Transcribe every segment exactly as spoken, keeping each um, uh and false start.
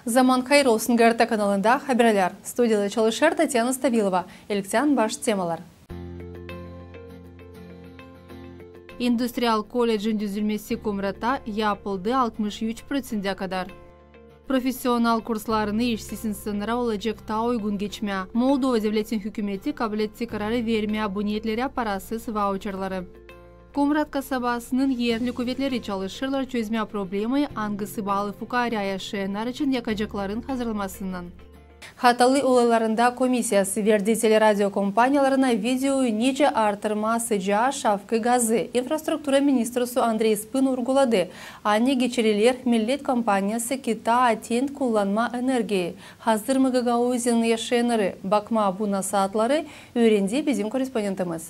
Zaman Hayır olsun G R T kanalında haberler. Stüdyoda çalışır Татьяна Ставилова. Elkten baş temalar. İndüstriyal Kolej'in düzülmesi Kumrat'ta yapıldı altmış üç prosent'e kadar. Profesyonel kurslarını işsizin sınıra olacak daha uygun geçmeye, Moldova devletin hükümeti kabul ettiği kararı vermeye bu niyetlere parasız voucherları. Kumrat kasabasının yerli kuvvetleri çalışırlar çözmeye problemi hangisi bağlı fukara yaşayanlar için yakacakların hazırlanmasından. Hatalı olaylarında komisyası verdiği teleradyo kompanyalarına videoyu nice artırma sıcağı şafkı gazı infrastruktura ministrosu Andrei Spın vurguladı. Anne geçirilir millet kampanyası kita atin kullanma enerjiyi. Hazır mı Gagauzin yaşayanları bakma buna saatleri öğrendi bizim korespondentimiz.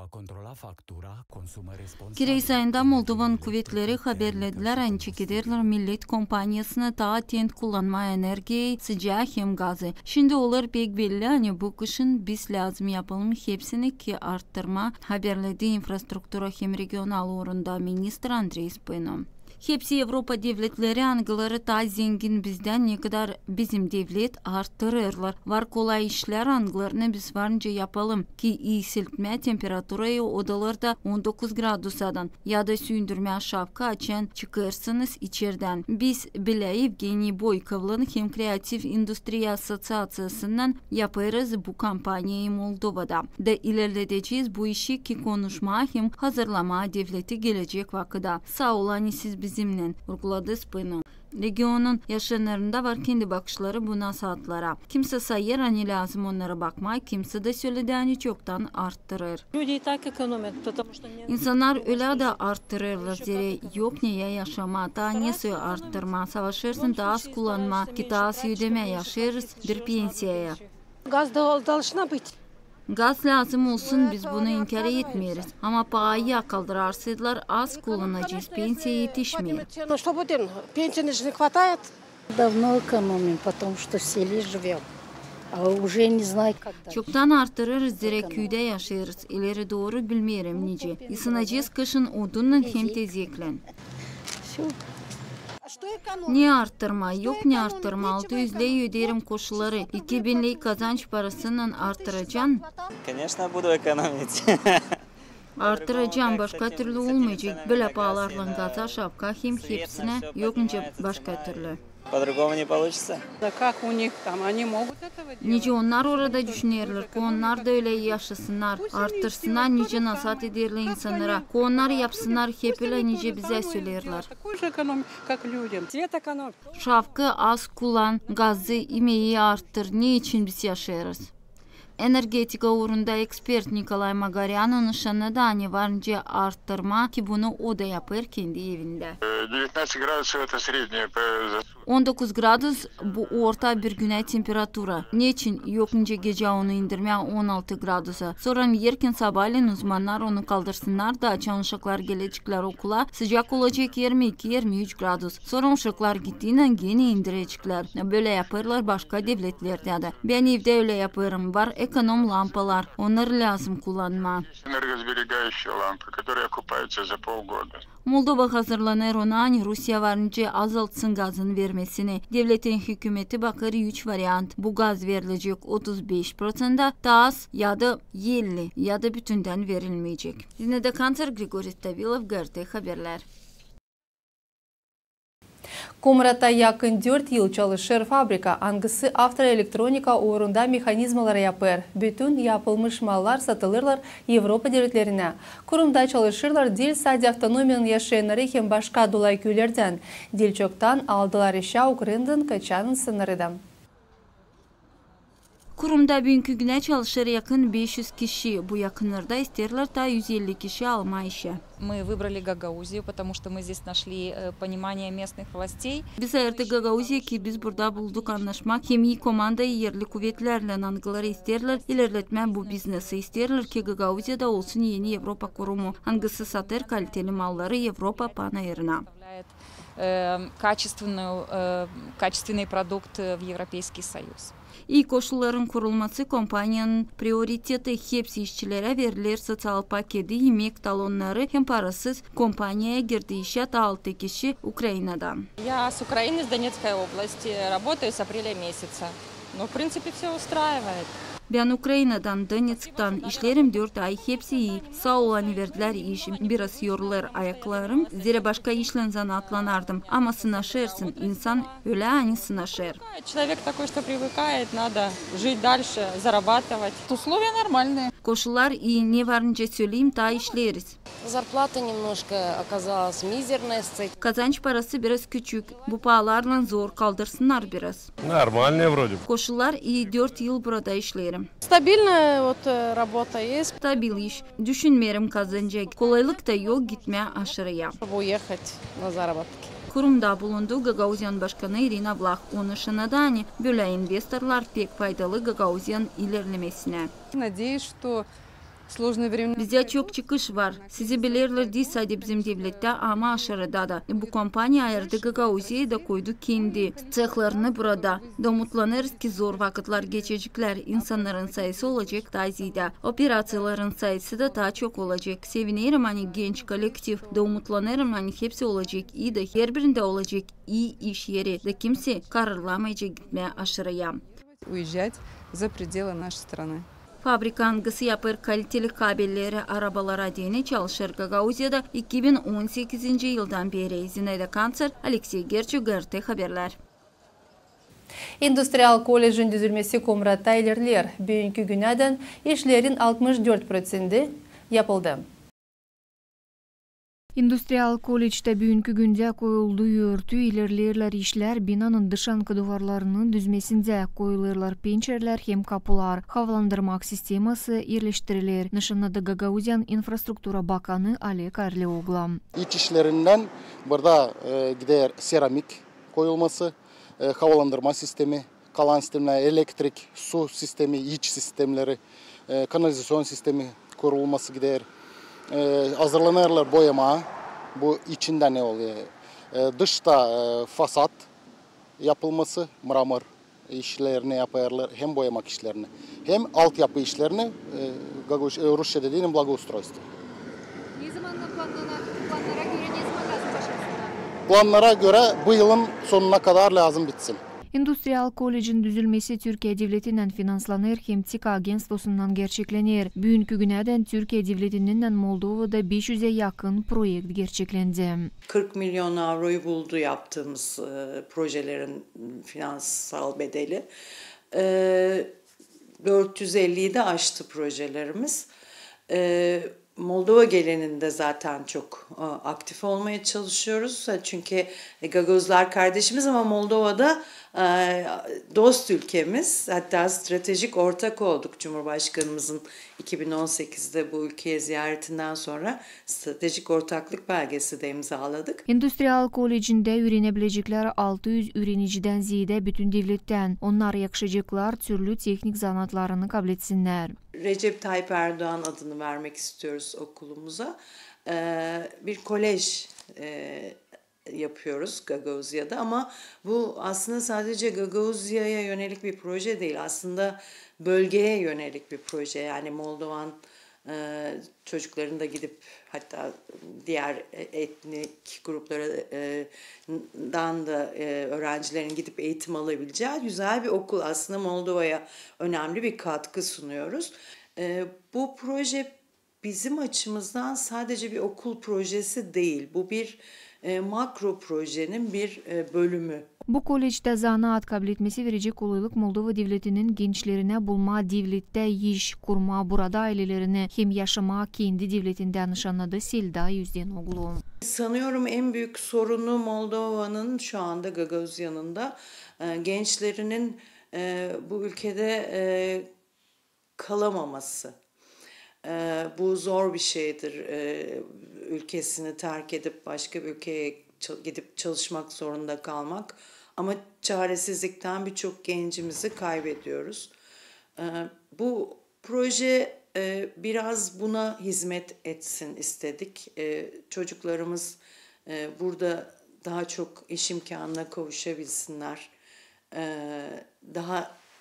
Kireys ayında Moldovan kuvvetleri haberlediler ançı giderler millet kompanyasına daha tient kullanma enerjiyi sıcağı hem gazı. Şimdi olur pek belli hani bu kışın biz lazım yapalım hepsini ki arttırma haberledi infrastruktura hem regional orunda ministr Andrei Spınov. Hepsi Avrupa devletleri angıları daha zengin bizden ne kadar bizim devlet arttırırlar. Var kolay işler angılarını biz varınca yapalım ki iysiltme temperatürayı odalarda on dokuz gradusadan ya da sündürme şapka açan çıkarsınız içeriden. Biz bile Evgeniy Boykov'un hem Kreatif Endüstri Asosiyasyası'ndan yaparız bu kampanyayı Moldova'da. Da ilerleteceğiz bu işi ki konuşma hem hazırlama devleti gelecek vakıda. Sağ olun siz bizimle vurguladı Spınov. Regionun yaşayanlarında var kendi bakışları buna saatlara. Kimse sayır hani lazım onlara bakmay, kimse de söylediğini çoktan arttırır. İnsanlar öyle de arttırırlar zire yok niye yaşama, daha nesi arttırma, savaşırsın daha az kullanma, ki daha az ödeme yaşarız bir pensiyaya. Gaz должна быть. Gaz lazım olsun biz bunu inkar etmeyiz. Ama parayı kaldırarsalar az kullanacağız. Pensiya yetişmiyor. Давно экономим, потому что в селе живем. Уже не знаю, когда. Çoktan arttırırız direkt köyde yaşarız. İleri doğru bilmiyorum nice. Isınacağız kışın odunla hem tezeklen. Ne arttırma yok ne arttırma altı yüzle öderim koşulları iki binlik kazanç parasından arttıracaksın. Конечно, буду экономить. Arttıracağım başka türlü olmayacak. Böyle pahalarla gaza şapka hem hepsine yokunca başka türlü. По-другому не получится. Nice onlar orada düşünürler ki onlar da öyle yaşasınlar, arttırsınlar nice nasat ederler insanlara. Ki onlar yapsınlar hep öyle nice bize söylerler. Şapka az kullan, gazı, imeği arttır. Ne için biz yaşarız? Energetika uğrunda ekspert Nikolay Magaryan'ın nişanı varınca arttırma ki bunu o da yapar kendi evinde. on dokuz gradus bu orta bir güney temperatura. Niçin yokunca gece onu indirmeye on altı gradusa. Sonra yerken sabahleyin uzmanlar onu kaldırsınlar da açan uşaklar gelecekler okula. Sıcak olacak yirmi iki yirmi üç gradus. Sonra uşaklar gittiğinden gene indirecekler. Böyle yaparlar başka devletlerde de. Ben evde öyle yaparım. Var ekonom lampalar. Onları lazım kullanma. Moldova hazırlanır ona Rusya varınca azaltsın gazın vermesini. Devletin hükümeti bakır üç variant. Bu gaz verilecek otuz beş prosenta daha az ya da elli ya da bütünden verilmeyecek. Yine de Kantar Grigoriy Stavilov, G R T haberler. Kumrat'ta yakın dört yıl çalışır fabrika. Hangisi avtoelektronika uğrunda mekanizmaları yapar. Bütün yapılmış mallar satılırlar Avrupa devletlerine. Kurumda çalışırlar dil sadece avtonomiyanın yaşayanları hem başka dolay köylerden. Dil çoktan aldılar işe Ukrayna'dan kaçan sınırıdan. Kurumda bugünkü güne çalışır yakın beş yüz kişi. Bu yakınlarda isterler da yüz elli kişi alma işe. Мы выбрали Гагаузию, потому что мы здесь нашли понимание местных властей. Biz ayırdık Gagauziya ki biz burada bulduk anlaşmak. Hem iyi komandayı yerli kuvvetlerle angıları isterler. İlerletme bu biznesi isterler ki Gagauziya'da olsun yeni Avrupa kurumu. Hangisi satır kaliteli malları Avrupa panayırına. Качественный продукт в Европейский Союз. İyi koşulların kurulması kompanyanın prioriteti, hepsi işçilere verilir sosyal paketi, yemek talonları hem parasız kompanyaya girdi işe altı kişi Ukrayna'dan. Я с Украины, с Донецкой области, работаю с апреля месяца. Но, в принципе, все устраивает. Ben Ukrayna'dan, Donetsk'tan işlerim dört ay, hepsi iyi. Sağ olani verdiler iş, biraz yorulur ayaklarım. Zira başka işle zanatlanardım. Ama sınaşırsın, insan öyle ani sınaşır. Человек такой, что привыкает, надо жить дальше, зарабатывать. Условия нормальные. Koşullar iyi, ne varınca söyleyeyim, daha işleriz. Зарплата немножко оказалась мизерная. Kazanç parası biraz küçük. Bu pahalarla zor kaldırsınlar biraz. Нормальные вроде. Koşullar iyi, dört yıl burada işlerim. Стабильная вот работа есть. Stabil iş, düşünmeyelim kazanacak. Kolaylık da yok, gitmeye aşırıya. Чтобы уехать на заработки. Kurumda bulunduğu Gagauzyan Başkanı Irina Vlach, onun şanadani böyle investorlar pek faydalı Gagauzyan ilerlemesine. Надеюсь, что сложные времена. Bize çok çıkış var. Sizi bilirler değil sadece bizim devlette ama aşırıda da. Bu kompanya ayırdı Gagauzya'yı da koydu kendi cehlerini burada. Da umutlanırız ki zor vakitler geçecekler. İnsanların sayısı olacak daha ziyade. Operasyonların sayısı da daha çok olacak. Sevinirim hani genç kolektif. Da umutlanırım hani hepsi olacak. İyi de her birinde olacak iyi iş yeri. Da kimse kararlamayacak gitmeye aşırıya. Уезжать за пределы нашей страны. Fabrikan gısı yapır, kaliteli kabelleri arabalara değine çalışır. Gagauzya'da iki bin on sekizinci yıldan beri Zinayda Kanser, Alexey Gerçuk, G R T haberler. Industrial Kolejin düzülmesi Kumrat'ta ilerler. Bugünkü günden işlerin altmış dört prosenti yapıldı. Industrial Kolej'te bugünkü günde koyuldu örtü ilerlerler işler binanın dışankı duvarlarının düzmesinde koyulurlar pençerler hem kapılar havalandırmak sisteması yerleştirilir. Nişanladı Gagauzyan Infrastruktura Bakanı Alek Arleoglu. İç işlerinden burada e, gider seramik koyulması, e, havalandırma sistemi, kalan sistemler, elektrik, su sistemi, iç sistemleri, e, kanalizasyon sistemi kurulması gider. Ee, hazırlanırlar boyama. Bu içinde ne oluyor? Ee, dışta e, fasat yapılması, mramor işlerini yaparlar. Hem boyamak işlerini, hem altyapı işlerini e, Rusça dediğim благоустройство. Ne zamanla planlanan, planlara göre ne zaman lazım başlasınlar? Planlara göre bu yılın sonuna kadar lazım bitsin. Industrial Kolej'in düzülmesi Türkiye Devleti'nden finanslanır hem T İ K Agentstvo'sundan gerçeklenir. Bugünkü günden Türkiye Devleti'nden Moldova'da beş yüze yakın projekt gerçeklendi. kırk milyon avroyu buldu yaptığımız e, projelerin finansal bedeli. E, dört yüz elliyi de aştı projelerimiz. E, Moldova geleninde zaten çok e, aktif olmaya çalışıyoruz. Çünkü Gagozlar kardeşimiz ama Moldova'da e, dost ülkemiz. Hatta stratejik ortak olduk. Cumhurbaşkanımızın iki bin on sekizde bu ülkeye ziyaretinden sonra stratejik ortaklık belgesi de imzaladık. Industrial Kolej'inde öğrenebilecekler altı yüz öğreniciden ziyade bütün devletten. Onlar yakışacaklar türlü teknik zanatlarını kabul etsinler. Recep Tayyip Erdoğan adını vermek istiyoruz okulumuza. Ee, bir kolej e, yapıyoruz Gagauzya'da ama bu aslında sadece Gagauzya'ya yönelik bir proje değil. Aslında bölgeye yönelik bir proje. Yani Moldovan e, çocukların da gidip hatta diğer etnik gruplardan da e, öğrencilerin gidip eğitim alabileceği güzel bir okul. Aslında Moldova'ya önemli bir katkı sunuyoruz. E, bu proje bizim açımızdan sadece bir okul projesi değil. Bu bir e, makro projenin bir e, bölümü. Bu kolejde zanaat kabul etmesi verecek kolaylık Moldova devletinin gençlerine bulma, devlette iş kurma, burada ailelerini hem yaşama kendi devletinden nişanladı Selda Yüzdenoğlu. Sanıyorum en büyük sorunu Moldova'nın şu anda Gagauzya'nın da e, gençlerinin e, bu ülkede e, kalamaması. E, bu zor bir şeydir. E, ülkesini terk edip başka bir ülkeye gidip çalışmak zorunda kalmak. Ama çaresizlikten birçok gencimizi kaybediyoruz. E, bu proje e, biraz buna hizmet etsin istedik. E, çocuklarımız e, burada daha çok iş imkanına kavuşabilsinler. E, daha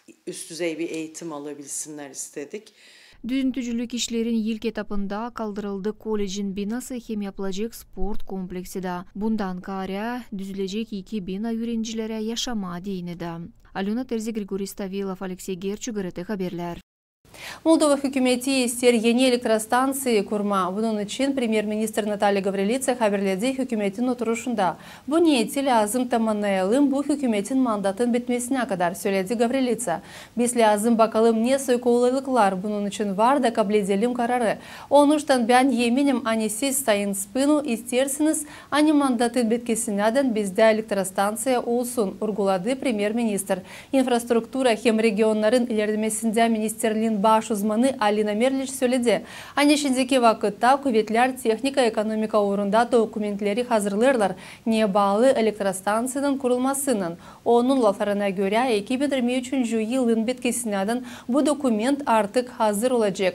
üst düzey bir eğitim alabilsinler istedik. Düzüntücülük işlerin ilk etapında kaldırıldı kolejin binası hem yapılacak sport kompleksi de. Bundan kare düzülecek iki bina öğrencilere yaşama deyini de. Alena Terzi, Grigoriy Stavilov, Alexey Gerçugırıtı haberler. Moldova hükümeti ister yeni elektrostansiya kurma. Bunun için Premier-Ministr Natalya Gavrilica haberledi hükümetin oturuşunda. Bu niyeti lazım tamamlayalım, bu hükümetin mandatın bitmesine kadar, söyledi Gavrilica. Biz lazım bakalım ne soykululiklar bunun için var da kabul edelim kararı. Onuştan ben yeminim, hani siz sayın Spinu istersiniz, hani mandatın bitkisinden bizde elektrostansiya olsun, urguladı Premier-Ministr. Infrastruktura hem regionların ilerlemesinde ministerliğin baş uzmanı Alina Merliç söyledi. Aynı şimdiki vakitte kuvvetler teknika ekonomika uğrunda dokumentleri hazırlarlar. Niye bağlı elektrostansiyanın kurulmasının. Onun laflarına göre iki bin yirmi üçüncü yılın bitkisinden bu dokument artık hazır olacak.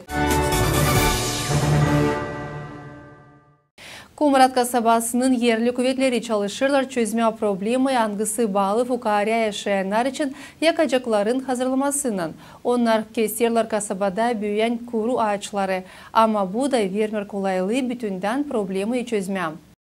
Kumrat kasabasının yerli kuvvetleri çalışırlar, çözme problemi yangısı bağlı fukara yaşayanlar için yakacakların hazırlamasının. Onlar keserler kasabada büyüyen kuru ağaçları. Ama bu da vermer kolaylığı bütünden problemi çözme.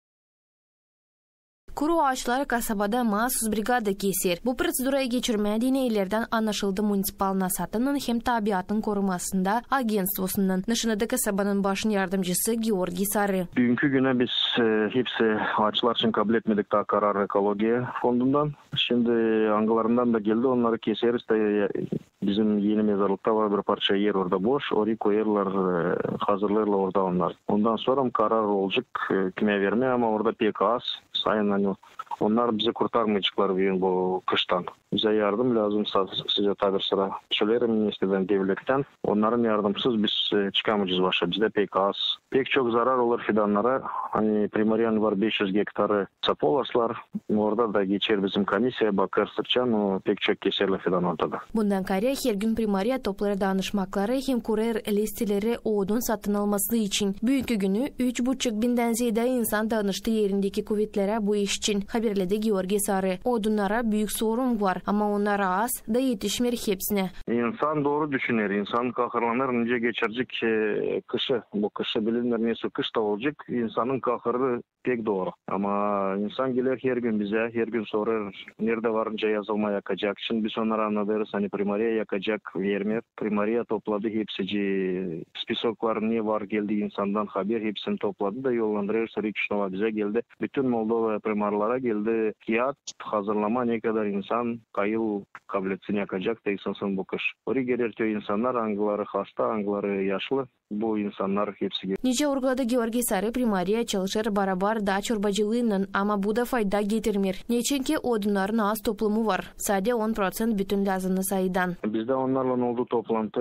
Kuru ağaçları kasabada mahsus brigada keser. Bu proseduraya geçirmediğine illerden anlaşıldı municipal nasatının hem tabiatın korumasında agentstvosunun. Nışınıda kasabanın başın yardımcısı Georgi Sarı. Bugünkü güne biz e, hepsi ağaçlar için kabul etmedik daha karar ekologiya fondundan. Şimdi angılarından da geldi, onları keseriz de bizim yeni mezarlıkta var bir parça yer orada boş. Orayı koyarlar, e, hazırlarlar orada onlar. Ondan sonra karar olacak e, kime vermeye ama orada pek az. Sayın hani onlar bizi kurtarmayacaklar bugün bu kıştan. Bize yardım lazım, size tabi sıra söylerim ministerden, devletten. Onların yardımsız biz çıkamayacağız başa. Bizde pek az. Pek çok zarar olur fidanlara. Hani primariyan var beş yüz hektarı sapolaslar. Orada da geçer bizim komissiya, bakar sırçan, o pek çok keserli fidan ortada. Bundan kare her gün primariya topları danışmakları hem kurer listeleri odun satın alması için. Büyük günü üç buçuk binden ziyade insan danıştı yerindeki kuvvetlere bu iş için. Haberledi Georgi Sarı. Odunlara büyük sorun var ama onlara az da yetişmer hepsine. İnsan doğru düşünür. İnsan kahırlanır. Nice geçirecek e, kışı. Bu kışı bilinir neyse kış da olacak. İnsanın kahırı pek doğru. Ama insan gelir her gün bize. Her gün sorar. Nerede varınca yazılma yakacak. Şimdi biz onlara anlatırız. Hani primariya yakacak vermer. Primariya topladı hepsi. Spisoklar ne var geldi insandan haber. Hepsini topladı da yollandırır. Sarıkışnova bize geldi. Bütün Moldova primarlara geldi. Kiyat hazırlama ne kadar insan kayıl kabiliyetini yakacak da insansın bu kış. Oraya gelirtiyor insanlar, angıları hasta, angıları yaşlı. Bu insanlar hepsi geliyor. Nice urguladı Georgi Sarı primariya çalışır barabar da çorbacılığının ama bu da fayda getirmir. Niçinki odunların az toplumu var. Sadece on prosent bütün lazımlı sayıdan. Bizde onlarla oldu toplantı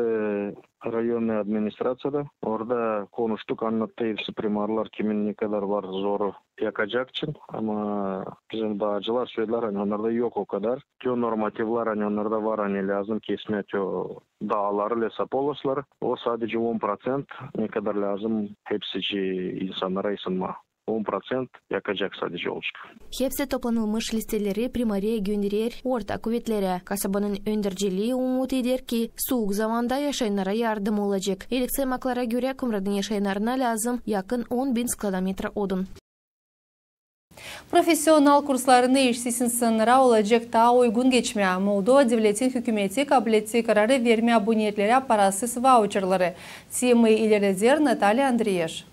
rayon administrasyada. Orada konuştuk, anlattı hepsi primarlar kimin ne kadar var zoru yakacak için. Ama bizim dağcılar söylediler hani onlarda yok o kadar. Tüm normatifler hani onlarda var hani lazım kesme tüm dağları, lesapolasları. O sadece on prosent ne kadar lazım hepsi insanlara ısınma. on prosent yakacak sadece olacak. Hepsi toplanılmış listeleri primariye gönderir orta kuvvetlere. Kasabanın öndürciliği umut eder ki soğuk zamanda yaşayanlara yardım olacak. İlk saymaklara göre Kumrat'ın yaşayanlarına lazım yakın on bin kilometre odun. Profesyonel kurslarını işsiz insanlara olacak daha uygun geçmeye Moldova devletin hükümeti kabul ettiği kararı verme aboniyetlere parasız voucherları. Temayı ilerleder Natalya Andriyeş.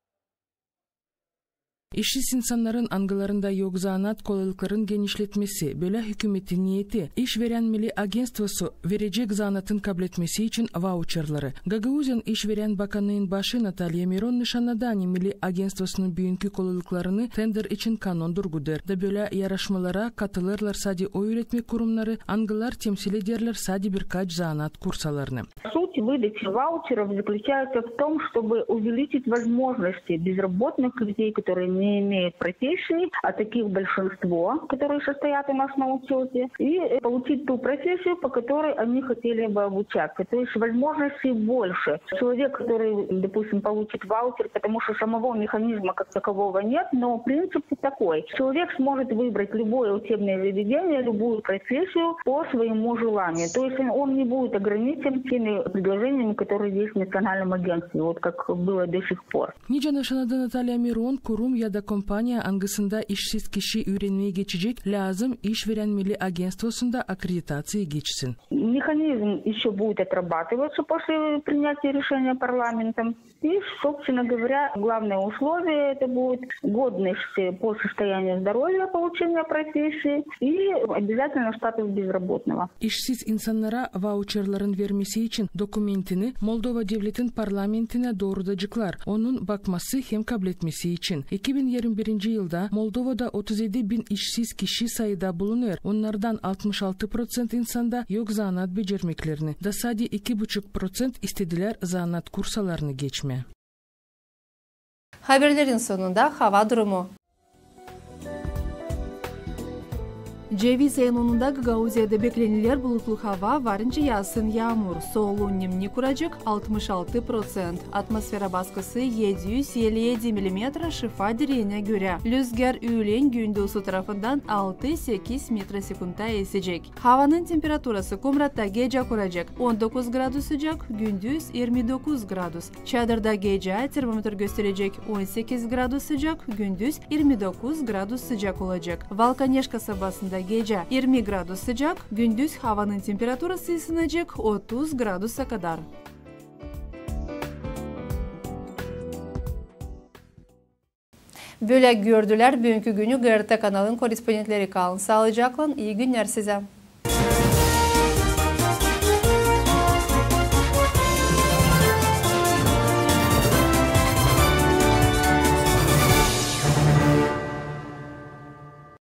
İşsiz insanların angılarında yok zanat kolaylıkların genişletmesi, böyle hükümetin niyeti, işveren Milli Agentstvosu verecek zanatın kabul etmesi için voucherları. Gagauzyan İşveren Bakanlığı'nın başı Natalya Miron nişanladani Milli Agentstvosu'nun büyünkü kolaylıklarını tender için kanon durgudur. Da böyle yarışmalara katılırlar sadece o üretme kurumları, angılar temsil ederler sadece birkaç zanat kursalarını. Суть выдачи ваучеров заключается в том, чтобы увеличить возможности безработных людей, которые не не имеют профессии, а таких большинство, которые состоят у нас на учете, и получить ту профессию, по которой они хотели бы обучаться. То есть возможностей больше. Человек, который, допустим, получит ваучер, потому что самого механизма как такового нет, но принцип такой. Человек сможет выбрать любое учебное заведение, любую профессию по своему желанию. То есть он не будет ограничен теми предложениями, которые есть в национальном агентстве, вот как было до сих пор. Нижанашанада Наталья Мирон, Курум яда компания ангысында ишсиз киши үйренмей geçecek, lazım iş verenmeli агентствосында аккредитации geçsin. Механизм еще будет отрабатываться после принятия решения парламентом. И, собственно говоря, главное условие это будет годность по состоянию здоровья получения профессии и обязательно статус безработного. İşsiz insanlara voucherların vermesi için dokumentini Moldova devletin parlamentine doğrudacıklar. Onun bakması hem kabul etmesi için. iki bin yirmi birinci yılda Moldova'da otuz yedi bin işsiz kişi sayıda bulunuyor. Onlardan altmış altı prosent insanda yok zanaat becermeklerini. Da sadece iki buçuk prosent istediler zanaat kursalarını geçme. Haberlerin sonunda hava durumu. Ceviz ayınında Gagauziyada bekleniler bulutlu hava, varınca yağsın yağmur, soğuluğun nemli kuracak altmış altı prosent. Atmosfera baskısı yedi yüz elli yedi milimetre şifa direğine göre. Rüzgar öğlen gündüzü tarafından altı sekiz metre sekunda esecek. Havanın temperaturası Kumrat'ta gece kuracak on dokuz gradus sıcak, gündüz yirmi dokuz gradus. Çadırda gece termometre gösterecek on sekiz gradus sıcak, gündüz yirmi dokuz gradus sıcak olacak. Valkaneş kasabasında gece yirmi gradus sıcak, gündüz havanın temperaturası ısınacak otuz gradusa kadar. Böyle gördüler bugünkü günü G R T kanalın korespondentleri kalın. Sağlıcakla iyi günler size.